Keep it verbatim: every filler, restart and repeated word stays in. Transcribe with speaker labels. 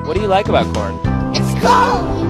Speaker 1: What do you like about corn?
Speaker 2: It's cold.